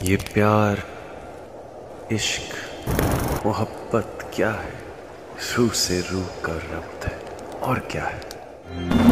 ये प्यार, इश्क, मोहब्बत क्या है? रूह से रूह का रब्त है और क्या है।